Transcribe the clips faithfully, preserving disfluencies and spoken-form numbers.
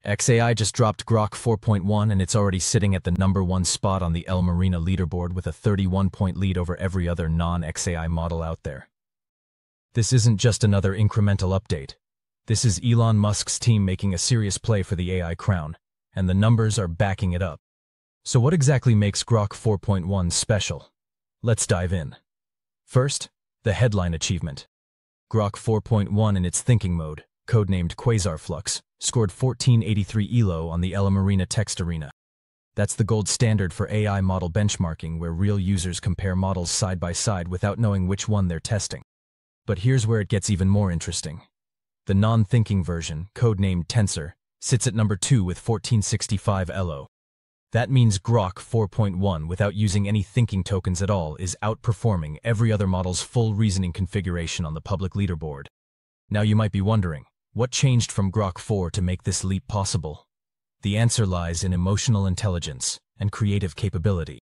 xAI just dropped Grok four point one and it's already sitting at the number one spot on the LMArena Leaderboard with a thirty-one point lead over every other non-xAI model out there. This isn't just another incremental update. This is Elon Musk's team making a serious play for the A I crown, and the numbers are backing it up. So what exactly makes Grok four point one special? Let's dive in. First, the headline achievement. Grok four point one in its thinking mode, codenamed Quasarflux, scored fourteen eighty-three E L O on the LMArena Text Arena. That's the gold standard for A I model benchmarking, where real users compare models side by side without knowing which one they're testing. But here's where it gets even more interesting. The non-thinking version, codenamed Tensor, sits at number two with fourteen sixty-five E L O. That means Grok four point one, without using any thinking tokens at all, is outperforming every other model's full reasoning configuration on the public leaderboard. Now you might be wondering, what changed from Grok four to make this leap possible? The answer lies in emotional intelligence and creative capability.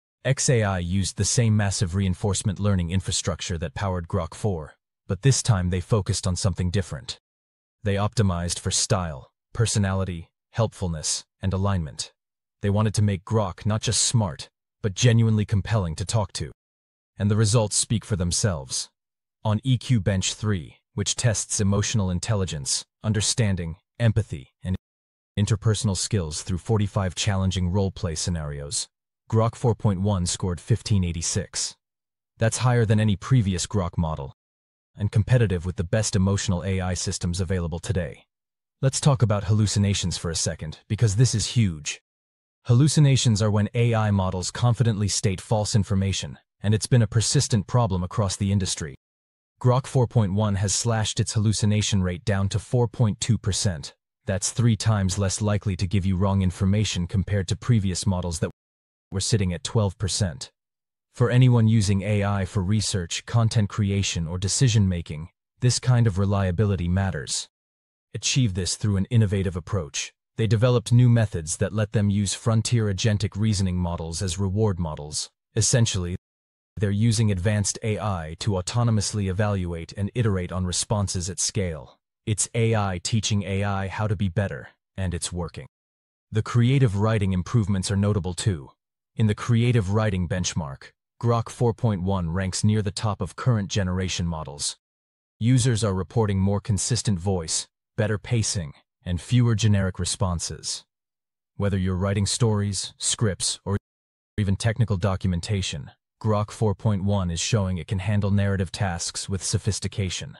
xAI used the same massive reinforcement learning infrastructure that powered Grok four, but this time they focused on something different. They optimized for style, personality, helpfulness, and alignment. They wanted to make Grok not just smart, but genuinely compelling to talk to. And the results speak for themselves. On E Q Bench three, which tests emotional intelligence, understanding, empathy, and interpersonal skills through forty-five challenging role-play scenarios, Grok four point one scored fifteen eighty-six. That's higher than any previous Grok model, and competitive with the best emotional A I systems available today. Let's talk about hallucinations for a second, because this is huge. Hallucinations are when A I models confidently state false information, and it's been a persistent problem across the industry. Grok four point one has slashed its hallucination rate down to four point two percent. That's three times less likely to give you wrong information compared to previous models that were sitting at twelve percent. For anyone using A I for research, content creation, or decision-making, this kind of reliability matters. Achieve this through an innovative approach. They developed new methods that let them use frontier agentic reasoning models as reward models. Essentially, they're using advanced A I to autonomously evaluate and iterate on responses at scale. It's A I teaching A I how to be better, and it's working. The creative writing improvements are notable too. In the creative writing benchmark, Grok four point one ranks near the top of current generation models. Users are reporting more consistent voice, better pacing, and fewer generic responses. Whether you're writing stories, scripts, or even technical documentation, Grok four point one is showing it can handle narrative tasks with sophistication.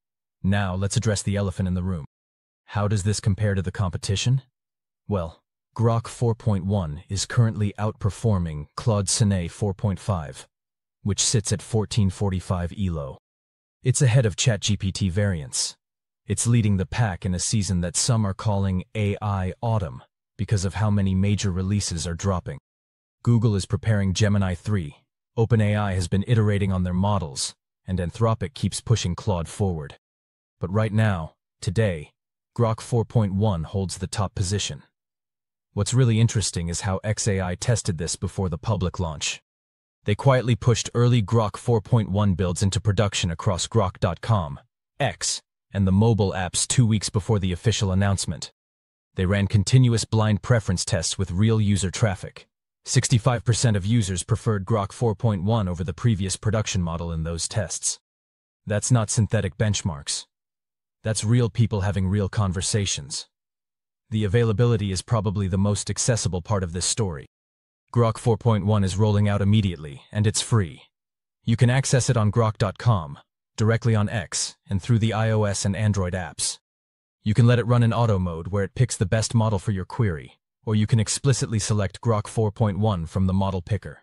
Now, let's address the elephant in the room. How does this compare to the competition? Well, Grok four point one is currently outperforming Claude Sonnet four point five, which sits at fourteen forty-five E L O. It's ahead of ChatGPT variants. It's leading the pack in a season that some are calling A I autumn because of how many major releases are dropping. Google is preparing Gemini three, OpenAI has been iterating on their models, and Anthropic keeps pushing Claude forward. But right now, today, Grok four point one holds the top position. What's really interesting is how xAI tested this before the public launch. They quietly pushed early Grok four point one builds into production across Grok dot com, X, and the mobile apps two weeks before the official announcement. They ran continuous blind preference tests with real user traffic. sixty-five percent of users preferred Grok four point one over the previous production model in those tests. That's not synthetic benchmarks. That's real people having real conversations. The availability is probably the most accessible part of this story. Grok four point one is rolling out immediately, and it's free. You can access it on Grok dot com, directly on X, and through the iOS and Android apps. You can let it run in auto mode where it picks the best model for your query, or you can explicitly select Grok four point one from the model picker.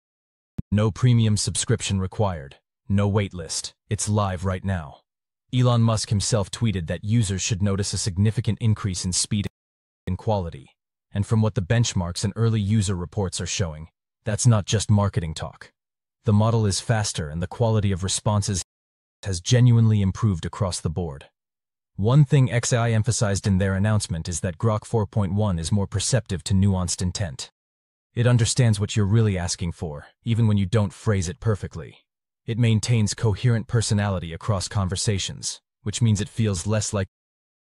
No premium subscription required. No waitlist. It's live right now. Elon Musk himself tweeted that users should notice a significant increase in speed and quality. And from what the benchmarks and early user reports are showing, that's not just marketing talk. The model is faster and the quality of responses has genuinely improved across the board. One thing xAI emphasized in their announcement is that Grok four point one is more perceptive to nuanced intent. It understands what you're really asking for, even when you don't phrase it perfectly. It maintains coherent personality across conversations, which means it feels less like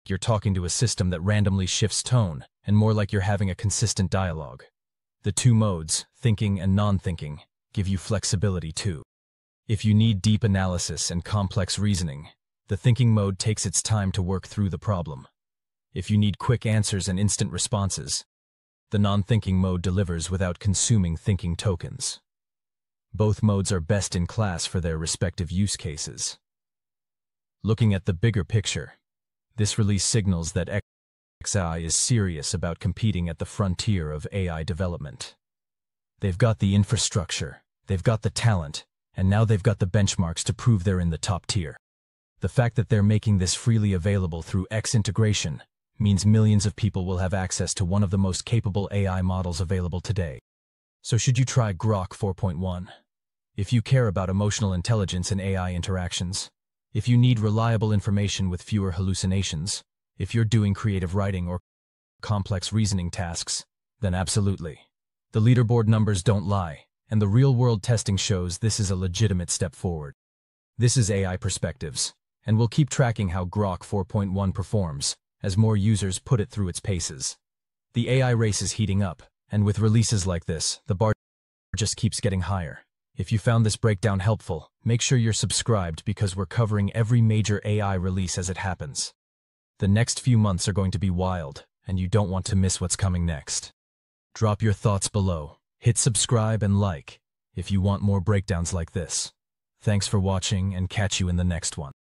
you're talking to a system that randomly shifts tone, and more like you're having a consistent dialogue. The two modes, thinking and non-thinking, give you flexibility too. If you need deep analysis and complex reasoning, the thinking mode takes its time to work through the problem. If you need quick answers and instant responses, the non-thinking mode delivers without consuming thinking tokens. Both modes are best in class for their respective use cases. Looking at the bigger picture, this release signals that xAI is serious about competing at the frontier of A I development. They've got the infrastructure, they've got the talent, and now they've got the benchmarks to prove they're in the top tier. The fact that they're making this freely available through X integration means millions of people will have access to one of the most capable A I models available today. So should you try Grok four point one? If you care about emotional intelligence and A I interactions, if you need reliable information with fewer hallucinations, if you're doing creative writing or complex reasoning tasks, then absolutely. The leaderboard numbers don't lie, and the real-world testing shows this is a legitimate step forward. This is A I Perspectives, and we'll keep tracking how Grok four point one performs as more users put it through its paces. The A I race is heating up, and with releases like this, the bar just keeps getting higher. If you found this breakdown helpful, make sure you're subscribed because we're covering every major A I release as it happens. The next few months are going to be wild, and you don't want to miss what's coming next. Drop your thoughts below, hit subscribe and like if you want more breakdowns like this. Thanks for watching and catch you in the next one.